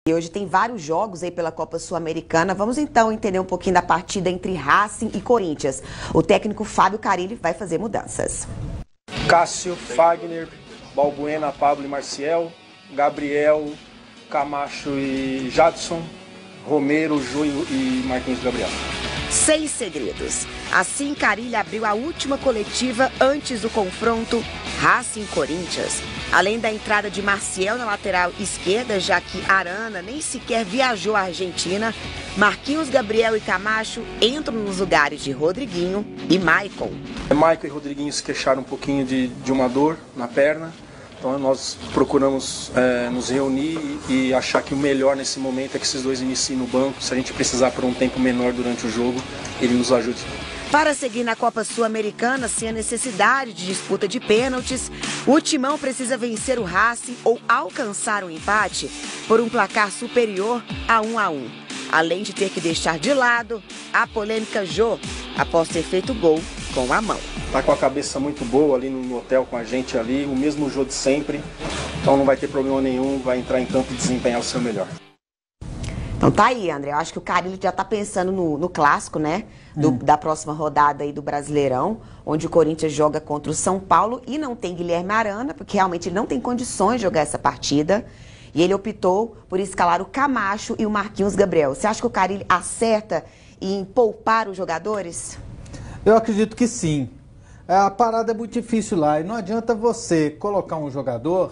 E hoje tem vários jogos aí pela Copa Sul-Americana. Vamos então entender um pouquinho da partida entre Racing e Corinthians. O técnico Fábio Carilli vai fazer mudanças. Cássio, Fagner, Balbuena, Pablo e Marcial, Gabriel, Camacho e Jadson, Romero, Jô e Marquinhos Gabriel. 6 segredos. Assim, Carilli abriu a última coletiva antes do confronto Racing-Corinthians. Além da entrada de Marcial na lateral esquerda, já que Arana nem sequer viajou à Argentina, Marquinhos Gabriel e Camacho entram nos lugares de Rodriguinho e Maicon. Maicon e Rodriguinho se queixaram um pouquinho de uma dor na perna. Então nós procuramos nos reunir e achar que o melhor nesse momento é que esses dois iniciem no banco. Se a gente precisar por um tempo menor durante o jogo, ele nos ajude. Para seguir na Copa Sul-Americana sem a necessidade de disputa de pênaltis, o Timão precisa vencer o Racing ou alcançar um empate por um placar superior a 1-1. Além de ter que deixar de lado a polêmica Jô, após ter feito gol com a mão. Tá com a cabeça muito boa ali no hotel com a gente ali, o mesmo Jô de sempre, então não vai ter problema nenhum, vai entrar em campo e desempenhar o seu melhor. Então tá aí, André, eu acho que o Carilli já tá pensando no clássico, né, da próxima rodada aí do Brasileirão, onde o Corinthians joga contra o São Paulo e não tem Guilherme Arana, porque realmente ele não tem condições de jogar essa partida, e ele optou por escalar o Camacho e o Marquinhos Gabriel. Você acha que o Carilli acerta em poupar os jogadores? Eu acredito que sim. A parada é muito difícil lá e não adianta você colocar um jogador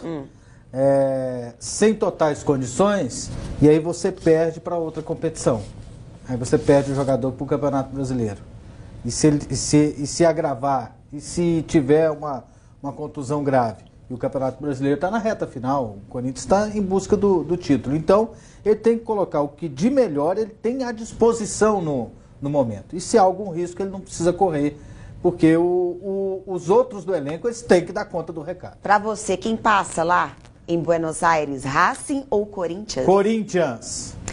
sem totais condições e aí você perde para outra competição. Aí você perde o jogador para o Campeonato Brasileiro. E se agravar, e se tiver uma contusão grave, e o Campeonato Brasileiro está na reta final, o Corinthians está em busca do título. Então, ele tem que colocar o que de melhor ele tem à disposição no momento. E se há algum risco, ele não precisa correr, porque os outros do elenco eles têm que dar conta do recado. Para você, quem passa lá em Buenos Aires, Racing ou Corinthians? Corinthians.